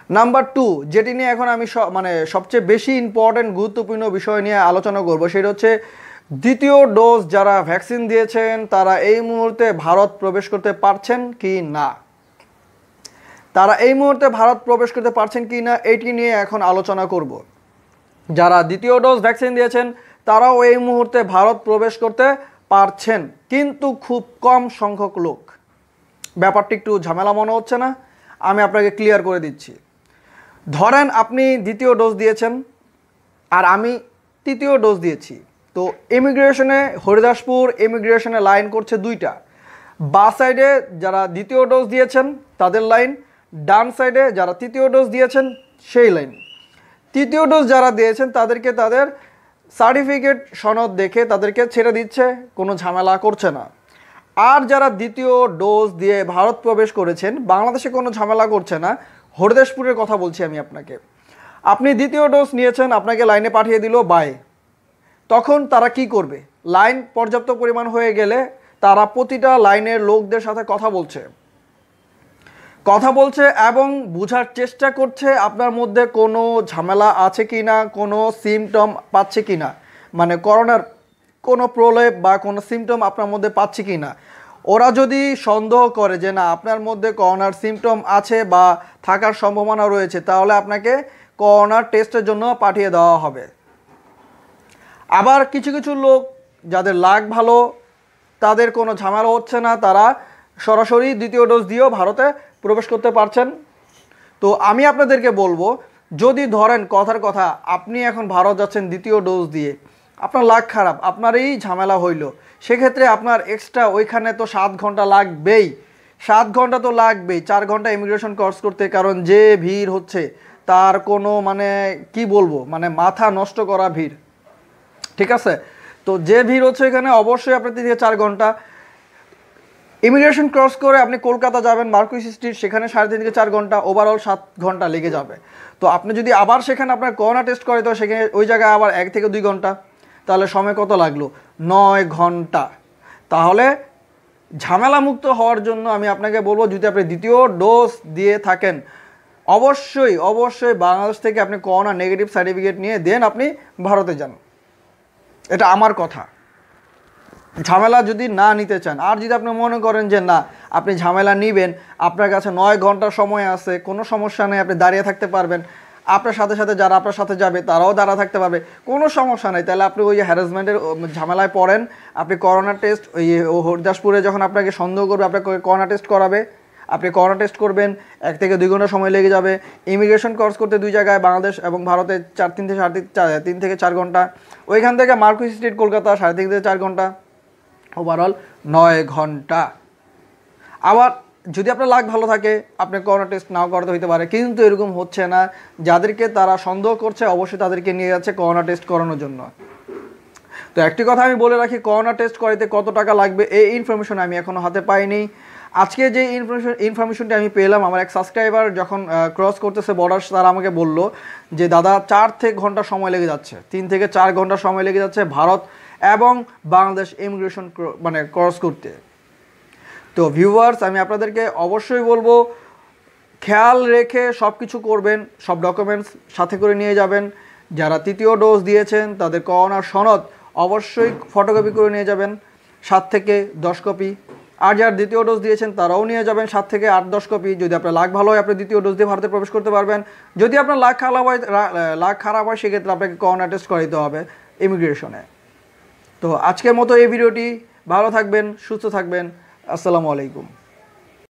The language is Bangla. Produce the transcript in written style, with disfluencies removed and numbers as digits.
নাম্বার 2 যেটি নিয়ে এখন আমি সবচেয়ে বেশি ইম্পর্টেন্ট গুরুত্বপূর্ণ বিষয় নিয়ে আলোচনা করব, সেটা হচ্ছে দ্বিতীয় ডোজ যারা ভ্যাকসিন দিয়েছেন তারা এই মুহূর্তে ভারত প্রবেশ করতে পারছেন কি না। তারা এই মুহূর্তে ভারত প্রবেশ করতে পারছেন কি না এটি নিয়ে এখন আলোচনা করব। যারা দ্বিতীয় ডোজ ভ্যাকসিন দিয়েছেন তারাও এই মুহূর্তে ভারত প্রবেশ করতে পারছেন, কিন্তু খুব কম সংখ্যক লোক। ব্যাপারটি একটু ঝামেলা মনে হচ্ছে না? আমি আপনাকে ক্লিয়ার করে দিচ্ছি। ধরেন আপনি দ্বিতীয় ডোজ দিয়েছেন আর আমি তৃতীয় ডোজ দিয়েছি। তো ইমিগ্রেশনে হরিদাসপুর ইমিগ্রেশনে লাইন করছে দুইটা। বা সাইডে যারা দ্বিতীয় ডোজ দিয়েছেন তাদের লাইন, ডান সাইডে যারা তৃতীয় ডোজ দিয়েছেন সেই লাইন। তৃতীয় ডোজ যারা দিয়েছেন তাদেরকে তাদের সার্টিফিকেট সনদ দেখে তাদেরকে ছেড়ে দিচ্ছে, কোনো ঝামেলা করছে না। আর যারা দ্বিতীয় ডোজ দিয়ে ভারত প্রবেশ করেছেন বাংলাদেশে কোনো ঝামেলা করছে না। হরিদাসপুরের কথা বলছি আমি আপনাকে। আপনি দ্বিতীয় ডোজ নিয়েছেন, আপনাকে লাইনে পাঠিয়ে দিল বাই। তখন তারা কি করবে? লাইন পর্যাপ্ত পরিমাণ হয়ে গেলে তারা প্রতিটা লাইনের লোকদের সাথে কথা বলছে এবং বোঝার চেষ্টা করছে আপনার মধ্যে কোনো ঝামেলা আছে কি না, কোনো সিমটম পাচ্ছে কি না, মানে করোনার কোনো প্রলেপ বা কোনো সিমটম আপনার মধ্যে পাচ্ছে কি না। ওরা যদি সন্দেহ করে যে না আপনার মধ্যে করোনার সিমটম আছে বা থাকার সম্ভাবনা রয়েছে, তাহলে আপনাকে করোনার টেস্টের জন্য পাঠিয়ে দেওয়া হবে। আবার কিছু কিছু লোক যাদের লাক ভালো, তাদের কোনো ঝামেলা হচ্ছে না, তারা সরাসরি দ্বিতীয় ডোজ দিয়েও ভারতে প্রবেশ করতে পারছেন। তো আমি আপনাদেরকে বলবো, যদি ধরেন কথার কথা আপনি এখন ভারত যাচ্ছেন দ্বিতীয় ডোজ দিয়ে, আপনার লাক খারাপ, আপনারই ঝামেলা হইল, সেক্ষেত্রে আপনার এক্সট্রা ওইখানে তো 7 ঘন্টা লাগবেই। 7 ঘন্টা তো লাগবেই, 4 ঘন্টা ইমিগ্রেশন ক্রস করতে, কারণ যে ভিড় হচ্ছে তার কোনো কি বলবো, মাথা নষ্ট করা ভিড়। ঠিক আছে? তো যে ভিড় হচ্ছে এখানে অবশ্যই আপনার 3 থেকে 4 ঘন্টা। ইমিগ্রেশন ক্রস করে আপনি কলকাতা যাবেন মার্কুইস স্ট্রিট, সেখানে 3.5 থেকে 4 ঘন্টা, ওভারঅল 7 ঘন্টা লেগে যাবে। তো আপনি যদি আবার সেখানে আপনার করোনা টেস্ট করে তো সেখানে ওই জায়গায় আবার 1 থেকে 2 ঘন্টা, তাহলে সময় কত লাগলো? 9 ঘন্টা। তাহলে ঝামেলা মুক্ত হওয়ার জন্য আমি আপনাকে বলবো, যদি আপনি দ্বিতীয় ডোজ দিয়ে থাকেন অবশ্যই বাংলাদেশ থেকে আপনি করোনা নেগেটিভ সার্টিফিকেট নিয়ে দেন আপনি ভারতে যান। এটা আমার কথা। ঝামেলা যদি না নিতে চান, আর যদি আপনি মনে করেন যে না আপনি ঝামেলা নেবেন, আপনার কাছে 9 ঘন্টার সময় আছে, কোনো সমস্যা নেই, আপনি দাঁড়িয়ে থাকতে পারবেন, আপনার সাথে সাথে যারা আপনার সাথে যাবে তারাও দাঁড়া থাকতে পারবে, কোনো সমস্যা নেই, তাহলে আপনি ওই হ্যারাসমেন্টের ঝামেলায় পড়েন। আপনি করোনা টেস্ট হরিদাসপুরে যখন আপনাকে সন্দেহ করবে, আপনাকে করোনা টেস্ট করাবে, আপনি করোনা টেস্ট করবেন, 1 থেকে 2 ঘন্টা সময় লেগে যাবে। ইমিগ্রেশন ক্রস করতে 2 জায়গায় বাংলাদেশ এবং ভারতে 3 থেকে 4 ঘন্টা। ওইখান থেকে মার্কুইস স্ট্রিট কলকাতা 3.5 থেকে 4 ঘন্টা, ওভারঅল 9 ঘন্টা। আবার যদি আপনার লাক ভালো থাকে আপনি করোনা টেস্ট নাও করতে হইতে পারে, কিন্তু এরকম হচ্ছে না। যাদেরকে তারা সন্দেহ করছে অবশ্যই তাদেরকে নিয়ে যাচ্ছে করোনা টেস্ট করানোর জন্য। তো একটি কথা আমি বলে রাখি, করোনা টেস্ট করাইতে কত টাকা লাগবে এই ইনফরমেশন আমি এখনও হাতে পাইনি। আজকে যে ইনফরমেশনটি আমি পেলাম, আমার এক সাবস্ক্রাইবার যখন ক্রস করতেছে বর্ডার, তারা আমাকে বলল যে দাদা 4 থেকে ঘন্টা সময় লেগে যাচ্ছে, 3 থেকে 4 ঘন্টা সময় লেগে যাচ্ছে ভারত এবং বাংলাদেশ ইমিগ্রেশন ক্রস করতে। তো ভিউয়ার্স, আমি আপনাদেরকে অবশ্যই বলবো খেয়াল রেখে সব কিছু করবেন, সব ডকুমেন্টস সাথে করে নিয়ে যাবেন। যারা তৃতীয় ডোজ দিয়েছেন তাদের করোনার সনদ অবশ্যই ফটোকপি করে নিয়ে যাবেন, 7 থেকে 10 কপি। আর যারা দ্বিতীয় ডোজ দিয়েছেন তারাও নিয়ে যাবেন 7 থেকে 8-10 কপি। যদি আপনার লাক ভালো হয় আপনি দ্বিতীয় ডোজ দিয়ে ভারতে প্রবেশ করতে পারবেন। যদি আপনার লাক খারাপ হয় সেক্ষেত্রে আপনাকে করোনা টেস্ট করাইতে হবে ইমিগ্রেশনে। তো আজকের মতো এই ভিডিওটি, ভালো থাকবেন, সুস্থ থাকবেন, আসসালামু আলাইকুম।